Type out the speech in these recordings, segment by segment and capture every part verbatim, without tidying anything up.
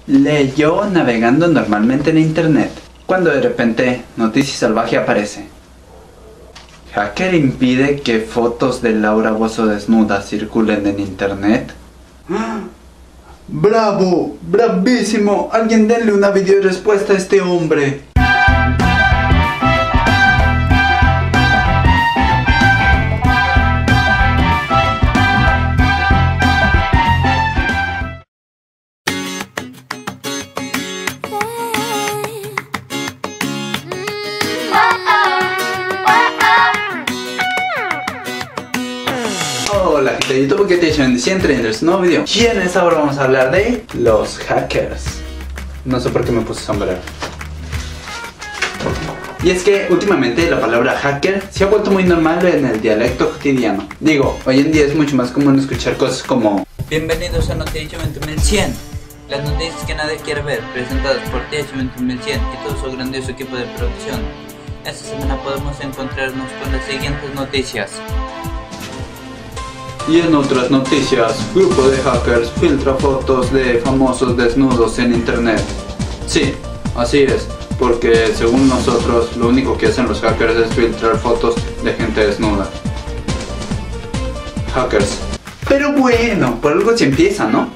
Leyó navegando normalmente en internet, cuando de repente Noticia Salvaje aparece. ¿Hacker impide que fotos de Laura Bozzo desnuda circulen en internet? ¡Ah! ¡Bravo! ¡Bravísimo! Alguien denle una video respuesta a este hombre. Hola gente de YouTube, ¿qué te dicen? Siempre en este nuevo video. Y en esta hora vamos a hablar de los hackers. No sé por qué me puse sombrero. Y es que últimamente la palabra hacker se ha vuelto muy normal en el dialecto cotidiano. Digo, hoy en día es mucho más común escuchar cosas como: bienvenidos a Noticias veinte mil cien, las noticias que nadie quiere ver, presentadas por T H veinte mil cien y todo su grandioso equipo de producción. Esta semana podemos encontrarnos con las siguientes noticias. Y en otras noticias, grupo de hackers filtra fotos de famosos desnudos en internet. Sí, así es, porque según nosotros, lo único que hacen los hackers es filtrar fotos de gente desnuda. Hackers. Pero bueno, por algo se empieza, ¿no?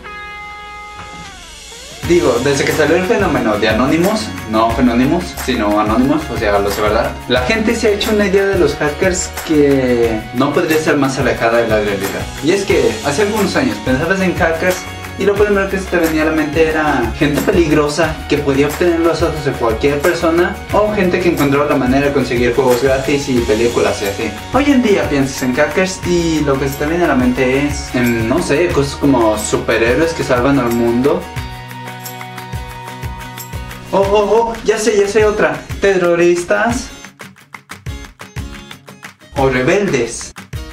Digo, desde que salió el fenómeno de Anonymous, no Anonymous, sino Anonymous, o sea, lo sé verdad, la gente se ha hecho una idea de los hackers que no podría ser más alejada de la realidad. Y es que hace algunos años pensabas en hackers y lo primero que se te venía a la mente era gente peligrosa que podía obtener los datos de cualquier persona, o gente que encontró la manera de conseguir juegos gratis y películas y así. Hoy en día piensas en hackers y lo que se te viene a la mente es, en, no sé, cosas como superhéroes que salvan al mundo. Oh, oh, oh, ya sé, ya sé otra. Terroristas o rebeldes.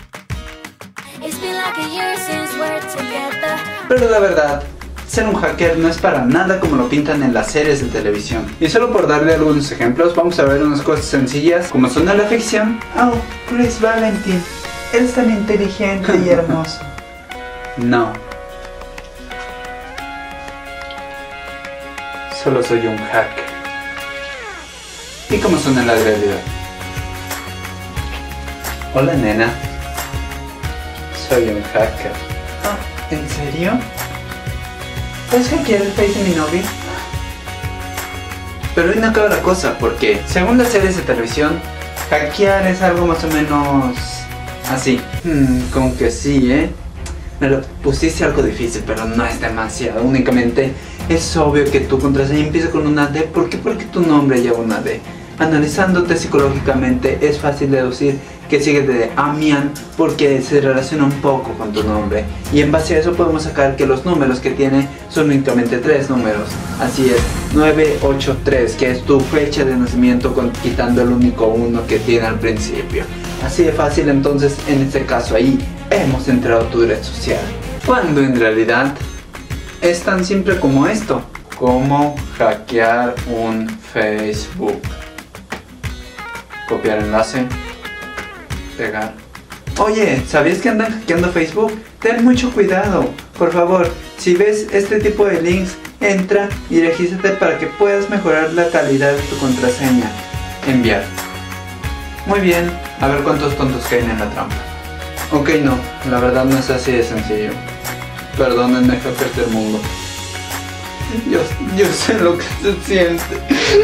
Pero la verdad, ser un hacker no es para nada como lo pintan en las series de televisión. Y solo por darle algunos ejemplos, vamos a ver unas cosas sencillas como son en la ficción. Oh, Chris Valentine, eres tan inteligente y hermoso. No. Solo soy un hacker. ¿Y cómo son en la realidad? Hola nena. Soy un hacker. Ah, ¿en serio? ¿Puedes hackear el face de mi novio? Pero ahí no acaba la cosa, porque según las series de televisión, hackear es algo más o menos así. Hmm, como que sí, ¿eh? Me lo pusiste algo difícil, pero no es demasiado. Únicamente es obvio que tu contraseña empieza con una D. ¿Por qué? Porque tu nombre lleva una D. Analizándote psicológicamente es fácil deducir que sigues de Amian porque se relaciona un poco con tu nombre. Y en base a eso podemos sacar que los números que tiene son únicamente tres números. Así es, nueve ocho tres, que es tu fecha de nacimiento con, quitando el único uno que tiene al principio. Así de fácil, entonces en este caso ahí hemos entrado a tu red social. Cuando en realidad es tan simple como esto. Como hackear un Facebook. Copiar enlace. Pegar. Oye, ¿sabías que andan hackeando Facebook? Ten mucho cuidado. Por favor, si ves este tipo de links, entra y regístrate para que puedas mejorar la calidad de tu contraseña. Enviar. Muy bien, a ver cuántos tontos caen en la trampa. Ok, no, la verdad no es así de sencillo. Perdónenme, hackers del mundo. Yo, yo sé lo que se siente.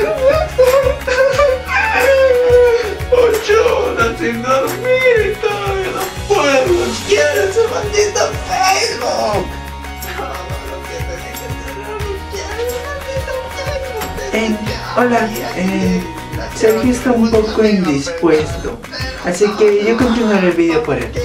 Ocho horas sin dormir y todavía no puedo. Quiero ese maldito Facebook. Todo lo que tenía que hacer, quiero ese maldito Facebook. Eh, hola, eh, Sergio está un poco indispuesto, así que yo continuaré el video por él.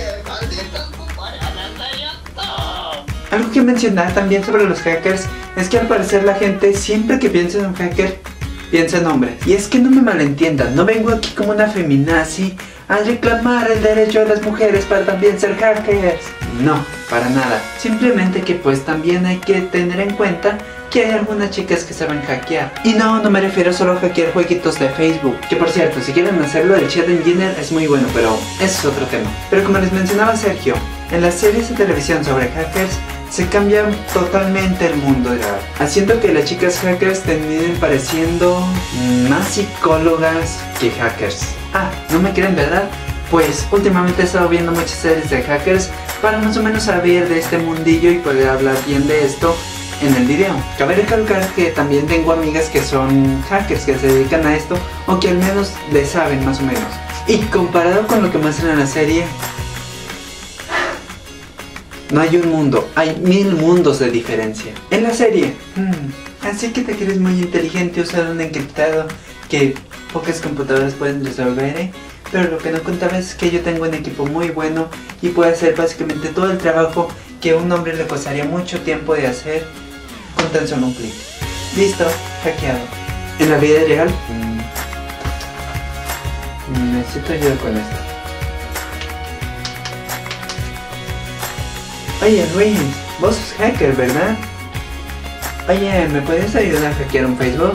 Algo que mencionar también sobre los hackers es que al parecer la gente siempre que piensa en un hacker piensa en hombre. Y es que no me malentiendan, no vengo aquí como una feminazi a reclamar el derecho de las mujeres para también ser hackers. No, para nada. Simplemente que pues también hay que tener en cuenta que hay algunas chicas que saben hackear. Y no, no me refiero solo a hackear jueguitos de Facebook, que por cierto, si quieren hacerlo, el chat engineer es muy bueno, pero ese es otro tema. Pero como les mencionaba Sergio, en las series de televisión sobre hackers se cambia totalmente el mundo real, haciendo que las chicas hackers terminen pareciendo más psicólogas que hackers. Ah, ¿no me creen, verdad? Pues últimamente he estado viendo muchas series de hackers para más o menos saber de este mundillo y poder hablar bien de esto en el video. Cabe recalcar que también tengo amigas que son hackers, que se dedican a esto o que al menos le saben más o menos. Y comparado con lo que muestran en la serie, no hay un mundo, hay mil mundos de diferencia. En la serie, hmm, así que te crees muy inteligente usando un encriptado que pocas computadoras pueden resolver, ¿eh? Pero lo que no contaba es que yo tengo un equipo muy bueno y puedo hacer básicamente todo el trabajo que a un hombre le costaría mucho tiempo de hacer con tan solo un clic. Listo, hackeado. En la vida real, hmm, necesito ayuda con esto. Oye Luis, vos sos hacker, ¿verdad? Oye, ¿me puedes ayudar a hackear un Facebook?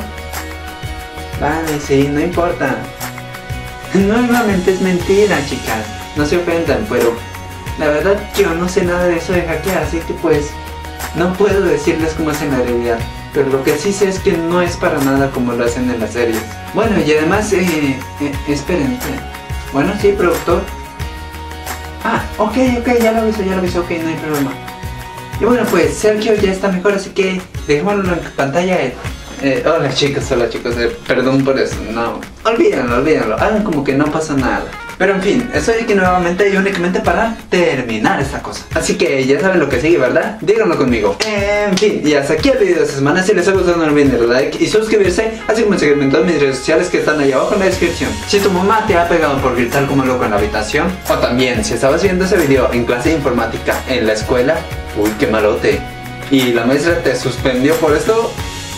Vale, sí, no importa. Normalmente es mentira, chicas, no se ofendan, pero la verdad yo no sé nada de eso de hackear, así que pues no puedo decirles cómo es en la realidad. Pero lo que sí sé es que no es para nada como lo hacen en las series. Bueno, y además, eh, eh, esperen, esperen. Bueno, sí, productor. Ah, ok, ok, ya lo aviso, ya lo aviso, ok, no hay problema. Y bueno, pues Sergio ya está mejor, así que dejémoslo en pantalla. Eh, eh, hola chicos, hola chicos, eh, perdón por eso, no, olvídenlo, olvídenlo, hagan como que no pasa nada. Pero en fin, estoy aquí nuevamente y únicamente para terminar esta cosa. Así que ya saben lo que sigue, ¿verdad? Díganlo conmigo. En fin, y hasta aquí el video de esta semana. Si les ha gustado no olviden darle like y suscribirse, así como seguirme en todas mis redes sociales que están ahí abajo en la descripción. Si tu mamá te ha pegado por gritar como loco en la habitación, o también si estabas viendo ese video en clase de informática en la escuela, uy, qué malote, y la maestra te suspendió por esto,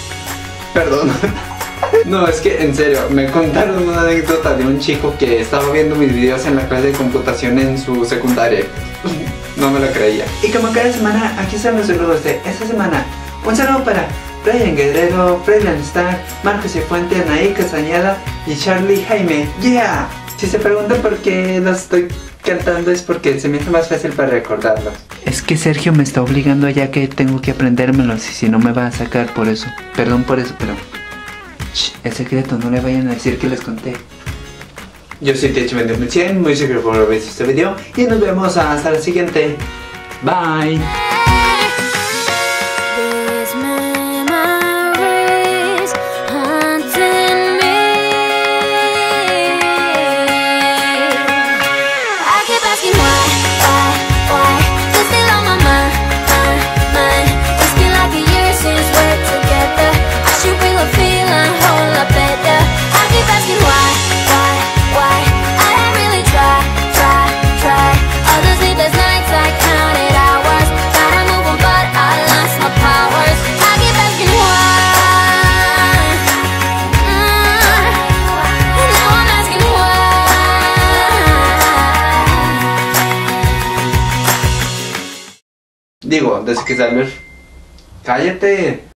perdón. No, es que en serio, me contaron una anécdota de un chico que estaba viendo mis videos en la clase de computación en su secundaria. No me lo creía. Y como cada semana, aquí están los saludos de esta semana. Un saludo para Brian Guerrero, Freddy Star, Marcos y Fuente, Anaí Castañeda y Charlie Jaime. ¡Yeah! Si se preguntan por qué los estoy cantando es porque se me hace más fácil para recordarlos. Es que Sergio me está obligando ya que tengo que aprendérmelos y si no me va a sacar por eso. Perdón por eso, pero... Shh, es secreto, no le vayan a decir que les conté. Yo soy T H veinte mil cien, muy seguro por haber visto este video y nos vemos hasta la siguiente. Bye. Digo, desde que salió... ¡Cállate!